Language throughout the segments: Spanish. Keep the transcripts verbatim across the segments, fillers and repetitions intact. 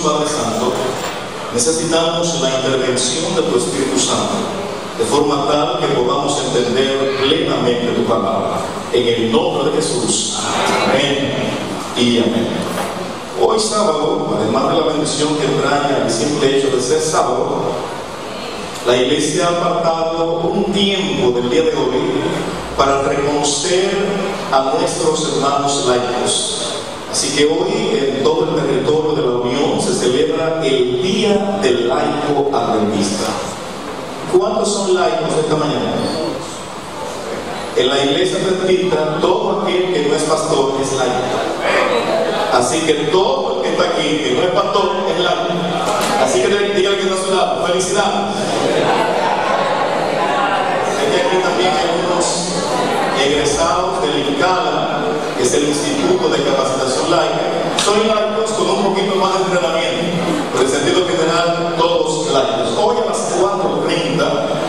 Padre Santo, necesitamos la intervención de tu Espíritu Santo, de forma tal que podamos entender plenamente tu palabra. En el nombre de Jesús. Amén y amén. Hoy sábado, además de la bendición que trae el simple hecho de ser sábado, la Iglesia ha apartado un tiempo del día de hoy para reconocer a nuestros hermanos laicos. Así que hoy en todo el territorio de la Unión se celebra el Día del Laico Adventista. ¿Cuántos son laicos esta mañana? En la Iglesia Adventista, todo aquel que no es pastor es laico. Así que todo el que está aquí, que no es pastor, es laico. Así que dígale que no es laico. Felicidades. Sé que aquí también hay unos egresados del INCALA, que es el Instituto de Capacitación Laica. Son laicos con un poquito más de entrenamiento, pero en sentido general todos laicos. Hoy a las cuatro treinta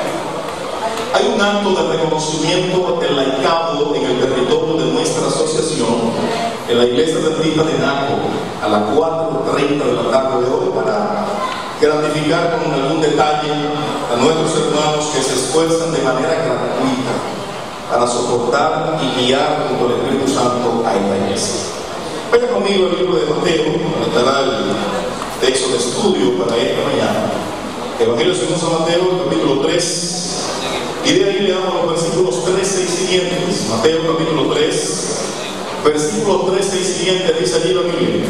hay un acto de reconocimiento del laicado en el territorio de nuestra asociación, en la Iglesia Adventista de Naco, a las cuatro treinta de la tarde de hoy, para gratificar con algún detalle a nuestros hermanos que se esfuerzan de manera gratuita para soportar y guiar junto al Espíritu Santo a esta iglesia. Vaya conmigo al libro de Mateo, donde estará el texto de estudio para esta mañana. Evangelio según San Mateo, capítulo tres, y de ahí leamos los versículos trece y siguientes. Mateo capítulo tres, versículos trece y siguientes, dice allí la Biblia.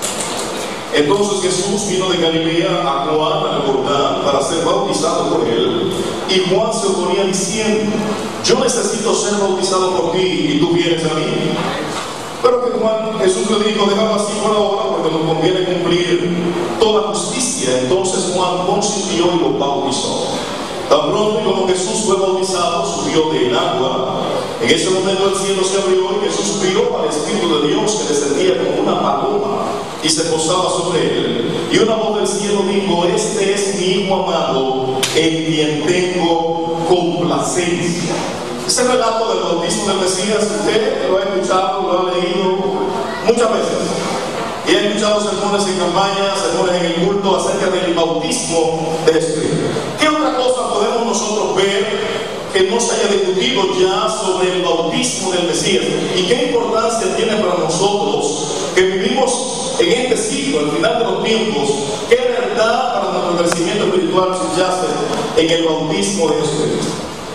Entonces Jesús vino de Galilea a Juan al Jordán para ser bautizado por él, y Juan se oponía diciendo: yo necesito ser bautizado por ti, y tú vienes a mí. Pero que Juan, Jesús le dijo: déjalo así por ahora, porque nos conviene cumplir toda justicia. Entonces Juan consintió y lo bautizó. Tan pronto como Jesús fue bautizado, subió del agua. En ese momento el cielo se abrió y Jesús vio al Espíritu de Dios que descendía como una paloma y se posaba sobre él. Y una voz del cielo dijo: este es mi Hijo amado, en quien tengo complacencia. Ese relato del bautismo del Mesías, usted lo ha escuchado, lo ha leído muchas veces. Y he escuchado sermones en campaña, sermones en el culto acerca del bautismo de Jesucristo. ¿Qué otra cosa podemos nosotros ver que no se haya discutido ya sobre el bautismo del Mesías? ¿Y qué importancia tiene para nosotros que vivimos en este siglo, al final de los tiempos? ¿Qué verdad para nuestro crecimiento espiritual subyace en el bautismo de Jesucristo?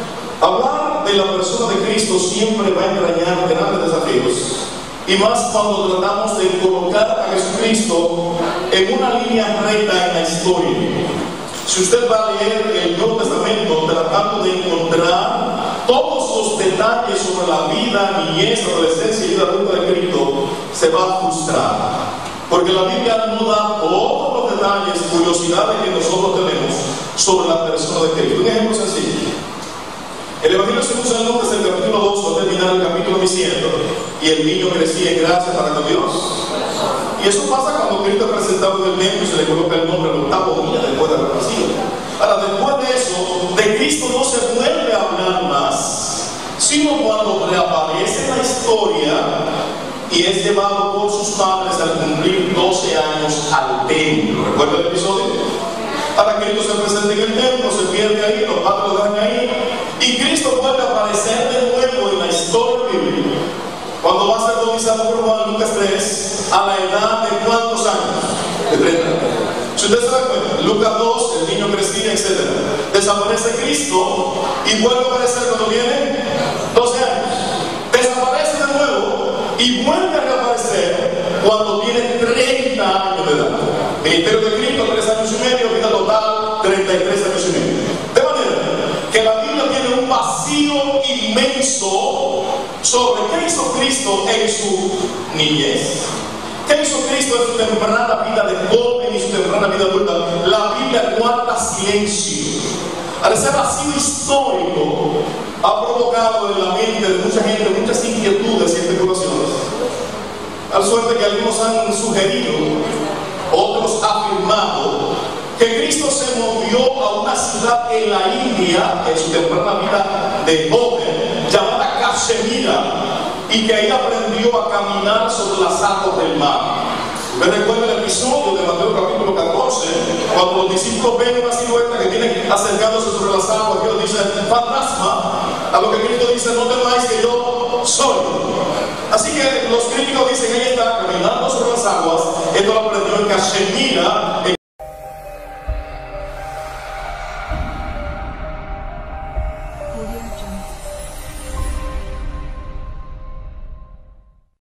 Hablar de la persona de Cristo siempre va a entrañar grandes desafíos. Y más cuando tratamos de colocar a Jesucristo en una línea recta en la historia. Si usted va a leer el Nuevo Testamento tratando de encontrar todos los detalles sobre la vida, niñez, adolescencia y vida adulta de Cristo, se va a frustrar. Porque la Biblia no da todos los detalles, curiosidades que nosotros tenemos sobre la persona de Cristo. Un ejemplo sencillo. El Evangelio según San Lucas, el capítulo dos, va a terminar el capítulo diciendo: y el niño crecía en gracia para con Dios. Y eso pasa cuando Cristo es presentado en el templo y se le coloca el nombre al octavo día después de la pasión. Ahora, después de eso, de Cristo no se vuelve a hablar más, sino cuando reaparece en la historia y es llevado por sus padres al cumplir doce años al templo. ¿Recuerda el episodio? Ahora Cristo se presenta en el templo, se pierde ahí, los padres lo dejan ahí, y Cristo vuelve a aparecer de nuevo en la historia bíblica cuando va a ser bautizado por Juan, Lucas tres, a la edad de ¿cuántos años? De treinta. Si usted se da cuenta, Lucas dos, el niño crecía, etcétera. Desaparece Cristo y vuelve a aparecer cuando tiene doce años. Desaparece de nuevo y vuelve a reaparecer cuando tiene treinta años de edad. Ministerio de Cristo, tres años y medio, vida total, treinta y tres años y medio. De manera que la Biblia tiene un vacío inmenso sobre qué hizo Cristo en su niñez, qué hizo Cristo en su temprana vida de joven y su temprana vida adulta. La Biblia guarda silencio. Al ser vacío histórico, ha provocado en la mente de mucha gente muchas inquietudes y especulaciones, al suerte que algunos han sugerido, otros afirmado, que Cristo se movió a una ciudad en la India en su temprana vida de joven, llamada Cachemira, y que ahí aprendió a caminar sobre las aguas del mar. Me recuerda el episodio de Mateo capítulo catorce, cuando los discípulos ven una silueta que tiene acercándose sobre las aguas, que ellos dicen fantasma, a lo que Cristo dice, no temáis que yo soy. Así que los críticos dicen, ella está caminando sobre las aguas. Esto lo aprendió en Cachemira,